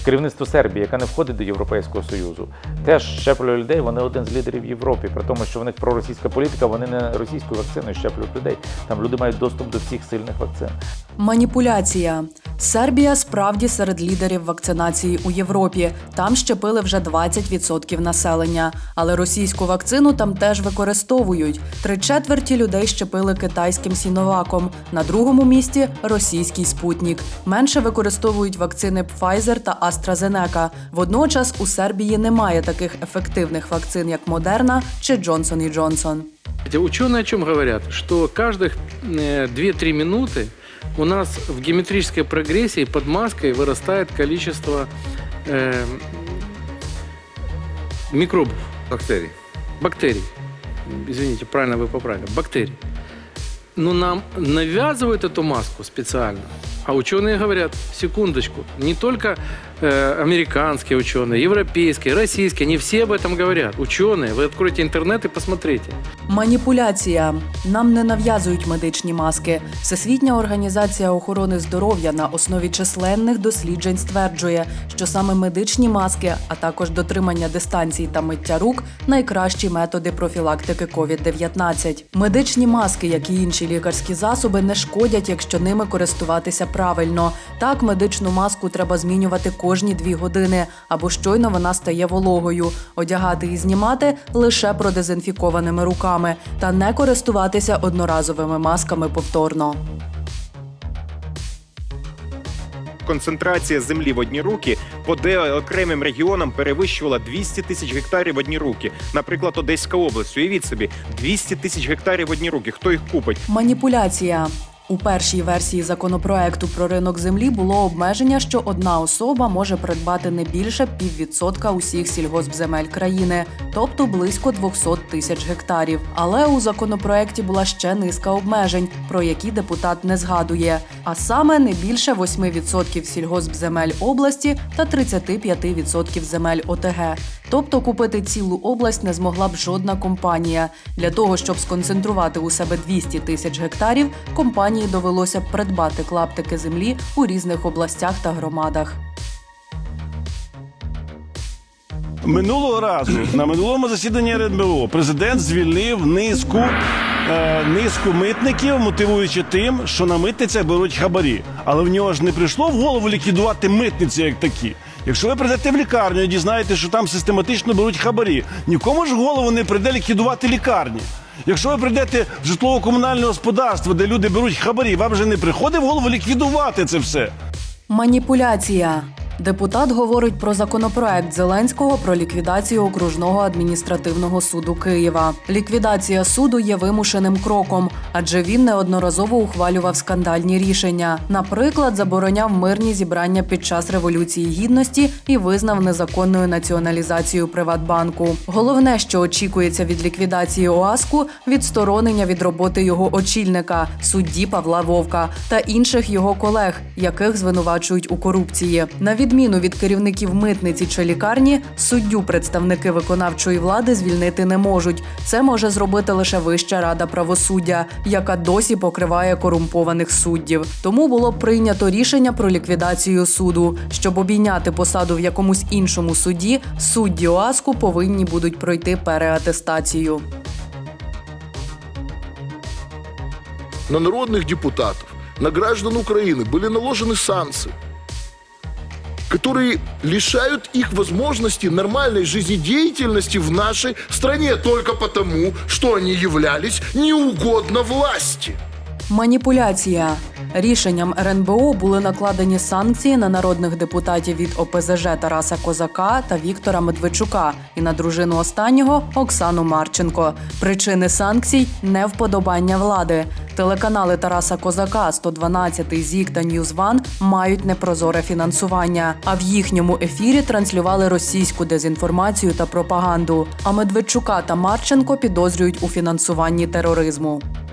Керівництво Сербії, яка не входить до Європейського Союзу, теж щеплює людей, вони один з лідерів в Європі. При тому, що в них проросійська політика, вони не російською вакциною щеплюють людей. Там люди мають доступ до всіх сильних вакцин. Маніпуляція. Сербія справді серед лідерів вакцинації у Європі. Там щепили вже 20% населення. Але російську вакцину там теж використовують. 3/4 людей щепили китайським Сіноваком. На другому місці – російський Спутнік. Менше використовують вакцини Pfizer та AstraZeneca. Водночас у Сербії немає таких ефективних вакцин, як Модерна чи Johnson & Johnson. Ученые о чем говорят? Что каждых 2-3 минуты у нас в геометрической прогрессии под маской вырастает количество микробов. Бактерий. Извините, правильно вы поправили. Бактерий. Но нам навязывают эту маску специально. А ученые говорят, секундочку, не только американские ученые, европейские, российские, они все об этом говорят. Ученые, вы откройте интернет и посмотрите. Маніпуляція. Нам не нав'язують медичні маски. Всесвітня організація охорони здоров'я на основі численних досліджень стверджує, що саме медичні маски, а також дотримання дистанцій та миття рук – найкращі методи профілактики COVID-19. Медичні маски, як і інші лікарські засоби, не шкодять, якщо ними користуватися правильно. Так, медичну маску треба змінювати кожні 2 години, або щойно вона стає вологою. Одягати і знімати лише продезінфікованими руками та не користуватися одноразовими масками повторно. Концентрація землі в одні руки по окремим регіонам перевищувала 200 тисяч гектарів в одні руки. Наприклад, Одеська область. Уявіть собі, 200 тисяч гектарів в одні руки. Хто їх купить? Маніпуляція. У першій версії законопроекту про ринок землі було обмеження, що одна особа може придбати не більше 0,5% усіх сільгоспземель країни, тобто близько 200 тисяч гектарів. Але у законопроекті була ще низка обмежень, про які депутат не згадує. А саме не більше 8% сільгоспземель області та 35% земель ОТГ. Тобто купити цілу область не змогла б жодна компанія. Для того, щоб сконцентрувати у себе 200 тисяч гектарів, компанії довелося б придбати клаптики землі у різних областях та громадах. Минулого разу на минулому засіданні РНБО президент звільнив низку митників, мотивуючи тим, що на митницях беруть хабарі. Але в нього ж не прийшло в голову ліквідувати митниці як такі. Якщо ви прийдете в лікарню і дізнаєтеся, що там систематично беруть хабарі, нікому ж в голову не прийде ліквідувати лікарні. Якщо ви прийдете в житлово-комунальне господарство, де люди беруть хабарі, вам же не приходить в голову ліквідувати це все? Маніпуляція. Депутат говорить про законопроект Зеленського про ліквідацію окружного адміністративного суду Києва. Ліквідація суду є вимушеним кроком, адже він неодноразово ухвалював скандальні рішення. Наприклад, забороняв мирні зібрання під час Революції Гідності і визнав незаконною націоналізацію Приватбанку. Головне, що очікується від ліквідації ОАСКу – відсторонення від роботи його очільника, судді Павла Вовка та інших його колег, яких звинувачують у корупції. На відміну від керівників митниці чи лікарні, суддю представники виконавчої влади звільнити не можуть. Це може зробити лише Вища рада правосуддя, яка досі покриває корумпованих суддів. Тому було прийнято рішення про ліквідацію суду. Щоб обійняти посаду в якомусь іншому суді, судді ОАСКу повинні будуть пройти переатестацію. На народных депутатов, на граждан Украины были наложены санкции, которые лишают их возможности нормальной жизнедеятельности в нашей стране только потому, что они являлись неугодно власти. Маніпуляція. Рішенням РНБО були накладені санкції на народних депутатів від ОПЗЖ Тараса Козака та Віктора Медведчука і на дружину останнього Оксану Марченко. Причини санкцій – невподобання влади. Телеканали Тараса Козака, 112, ЗІК та Ньюзван мають непрозоре фінансування, а в їхньому ефірі транслювали російську дезінформацію та пропаганду. А Медведчука та Марченко підозрюють у фінансуванні тероризму.